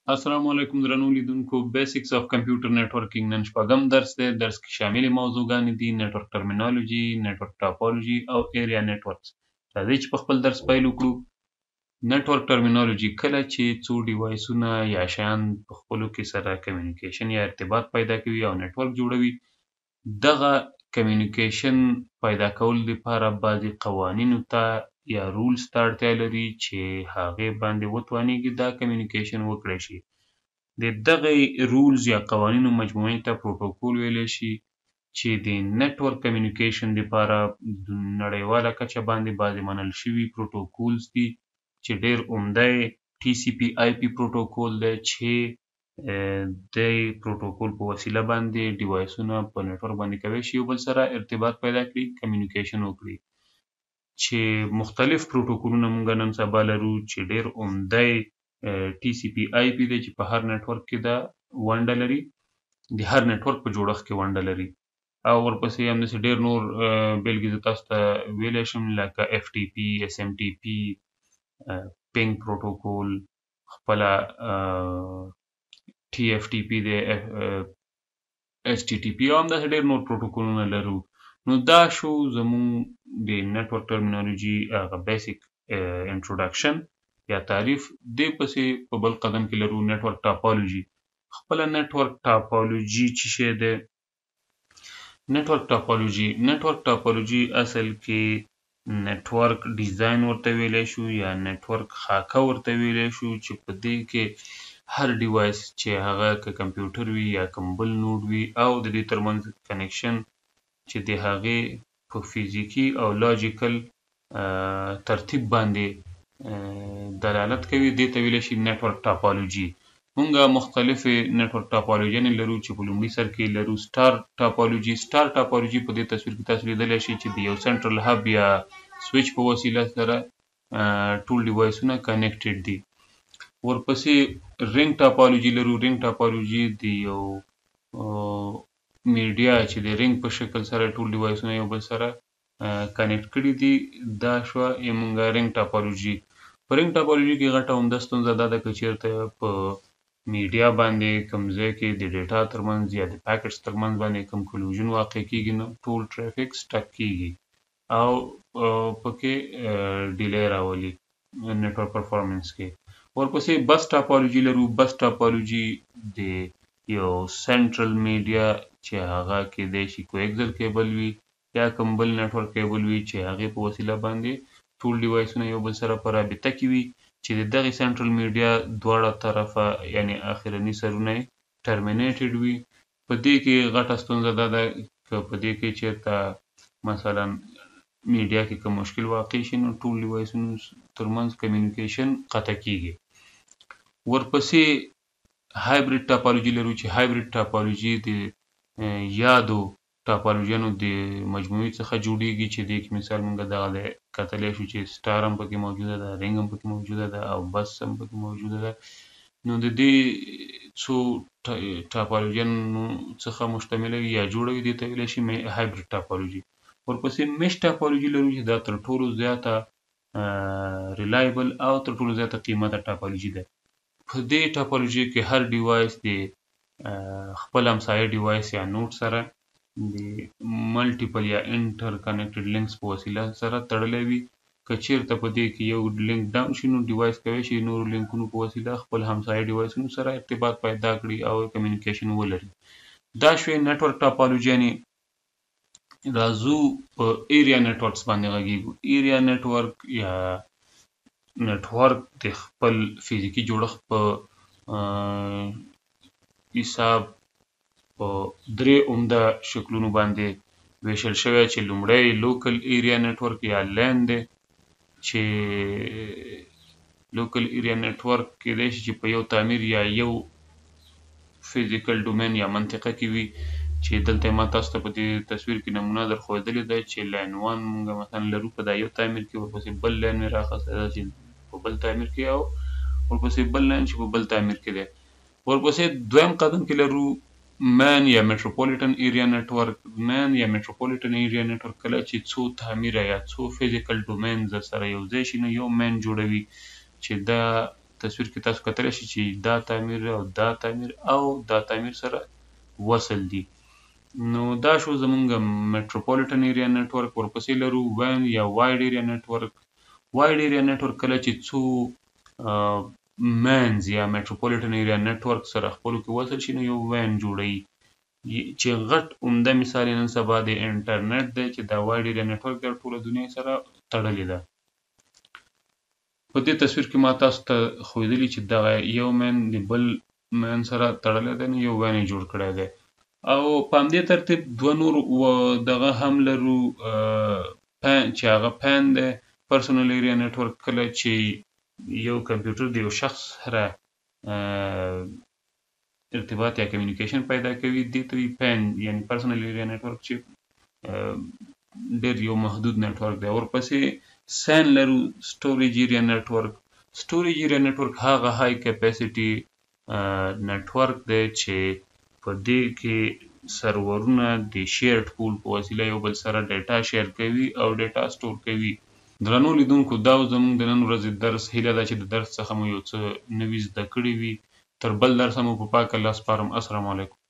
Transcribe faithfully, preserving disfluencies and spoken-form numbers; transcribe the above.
السلام علیکم درنو لیدونکو بیسکس اف کمپیوټر نتورکینګ نن شپږم درس دی. درس کې شاملې موضوعګانې دي نتورک ټرمینالوجي، نتورک ټاپولوژي او ایریا نتورکس. راځئ چې په خپل درس پیل وکړو. نتورک ټرمینالوجي کله چې څو ډیوایسونه یا شیان په خپلو کې سره کمیونیکیشن یا ارتباط پیدا کوي او نتورک جوړوي، دغه کمیونیکیشن پیدا کولو لپاره بعضې قوانینو ته یا رولز ته اړتیا لري چې هغې باندې وتوانیږي دا کمیونیکیشن وکړی شي. د دغې رولز یا قوانینو مجموعې ته پروتوکول ویلی شي چې د نتورک کمیونیکیشن لپاره د نړیواله کچه باندې بعضې منل شوي پروتوکولز دي چې ډېر عمده یې ټي سی پي آی پي پروتوکول دی چې د پروتوکول په وسیله باندې ډیوایسونه په نتورک باندې کولی شي یو بل سره ارتباط پیدا کړي، کمیونیکیشن وکړي. چې مختلف پروتوکولونه موږ نن سبا لرو چې ډېر عمده یې ټي سی پي آی پي دی چې په هر نتورک کې دا ونډه لري، د هر نتورک په جوړښت کې ونډه لري. او ورپسې همداسې ډېر نور بېلګې زه تاسو ته ویلی شم لکه اف ټي پي، اس ام ټي پي، پینګ پروتوکول، خپله ټي اف ټي پي دی، ایچ ټي ټي پي او همداسې ډېر نور پروتوکولونه لرو. نو دا شو زموږ د نتورک ټرمینالوجي هغه بیسک انټروډکشن یا تعریف. دې پسې په بل قدم کې لرو نتورک ټاپالوجي. خپله نتورک ټاپالوجي څه شی دی؟ نتورک ټاپالوجي نتورک ټاپالوجي اصل کې نتورک ډیزاین ورته ویلی شو یا نتورک خاکه ورته ویلی شو چې په دې کې هر ډیوایس چې هغه که کمپیوټر وي یا کوم بل نوډ وي او د دې ترمنځ کنیکشن چې د هغې په فزیکي او لاجیکل ترتیب باندې دلالت کوي، دې ته ویلی شي نتورک ټاپالوجي. مونږ مختلفې نتورک ټاپالوجیانې لرو چې په لومړي سر کې لرو سټار ټاپالوجي. سټار ټاپالوجي په دې تصویر کې تاسو لیدلی شئ چې د یو سنټرل هب یا سویچ په وسیله سره ټول ډیوایسونه کنیکټډ دي. ورپسې رینګ ټاپالوجي لرو. رینګ ټاپالوجي د یو میډیا چې د رینګ په شکل سره ټول ډیوایسونه یو بل سره کنیکټ کړي دي، دا شوه زموږ رینګ ټاپالوجي. په رینګ ټاپالوجي کې غټه عمده ستونزه دا ده که چېرته په میډیا باندې کوم ځای کې د ډیټا ترمنځ یا د پیکټس ترمنځ باندې کوم کلوژن واقع کېږي، نو ټول ټرافیک سټک کېږي او پکې ډیلی راولي نتورک پرفارمنس کې. ورپسې بس ټاپالوجي لرو. بس ټاپالوجي د یو سنټرل میډیا چې هغه کیدای شي کویکزل کیبل وي یا کوم بل نتورک کیبل وي چې هغې په وسیله باندې ټول ډیوایسونه یو بل سره په رابطه کې وي چې د دغې سنټرل میډیا دواړه طرفه یعنې اخرني سرونه یې ټرمینیټډ وي. په دې کې غټه ستونزه دا ده که په دې کې چېرته مثلا میډیا کې کوم مشکل واقع شي نو ټول ډیوایسونو ترمنځ کمیونیکیشن قطع کېږي. ورپسې هایبرید ټاپالوجي لرو چې هایبرید ټاپالوجي د یادو ټاپالوجیانو د مجموعې څخه جوړیږي چې دې کې مثال موږ دغه دی کتلی شو چې سټار هم پکې موجوده ده، رینګ هم پکې موجوده ده او بس هم پکې موجوده ده. نو د دې څو ټاپالوجیانو څخه مشتمله وي یا جوړه وي، دې ته ویلی شي هایبرید ټاپالوجي. ورپسې میش ټاپالوجي لرو چې دا تر ټولو زیاته ریلایبل او تر ټولو زیاته قیمته ټاپالوجي ده. په دې ټاپالوجي کې هر ډیوایس د خپل همسایه ډیوایس یا نوډ سره د ملټیپل یا انټر کنیکټډ لینکس په وسیله سره تړلی وي. که چېرته په دې کې یو لینک ډاون شي نو ډیوایس کولی شي نورو لینکونو په وسیله خپل همسایه ډیوایسونو سره ارتباط پیدا کړي او کمیونیکیشن ولري. دا شوې نتورک ټاپالوجیانې. راځو په ایریا نتورکس باندې غږیږو. ایریا نتورک یا نتورک د خپل فزیکي جوړښت په حساب په درې عمده شکلونو باندې ویشل شوی چې لومړی لوکل ایریا نتورک یا لین دی چې لوکل ایریا نتورک کیدای شي چې په یو تعمیر یا یو فزیکل ډومین یا منطقه کې وي چې دلته ما تاسو ته په دې تصویر کې نمونه در ښودلې ده چې لین وان موږ مثلا لرو په دا یو تعمیر کې، ورپسې بل لین مې راخستی ده چې په بل تعمیر کې او ورپسې بل لین چې په بل تعمیر کې دی. ورپسې دویم قدم کې لرو مین یا میټروپولیټن ایریا نتورک. مین یا میټروپولیټن ایریا نتورک کله چې څو تعمیره یا څو فزیکل ډومینز سره یو ځای شي نو یو مین جوړوي چې دا تصویر کې تاسو کتلی شئ چې دا تعمیر او دا تعمیر او دا تعمیر سره وصل دي. نو دا شو زمونږ میټروپولیټن ایریا نیټورک. ورپسې لرو وین یا وایډ ایریا نیټورک. وایډ ایریا نیټورک کله چې څو مینز یا میټروپولیټن ایریا نیټورک سره خپلو کې وصل شي نو یو وین جوړوي، چې غټ عمده مثال نن سبا د انټرنیټ دی چې دا وایډ ایریا نیټورک د ټوله دنیا سره تړلې ده. په دې تصویر کې ما تاسو ته ښودلي چې دغه یو مین د بل مین سره تړلی دی، نو یو وین یې جوړ کړی دی. او په همدې ترتیب دوه نور دغه هم لرو چې هغه پین دی، پرسونل ایریا نیټورک. کله چې یو کمپیوټر د یو شخص سره ارتباط یا کمیونیکیشن پیدا کوي دې ته وایي پین، یعنی پرسونل ایریا نیټورک چې ډېر یو محدود نیټورک دی. ورپسې سین لرو سټوریج ایریا نیټورک. سټوریج ایریا نیټورک هغه های کیپاسټي نیټورک دی چې په دې کې سرورونه د شیرډ پول په وسیله یو بل سره ډیټا شیر کوي او ډیټا سټور کوي. درنو لیدونکو دا زموږ د نن ورځې درس. هیله ده چې د درس څخه مو یو څه نوي زده کړي وي. تر بل درسه مو په پاک الله سپارم. السلام علیکم.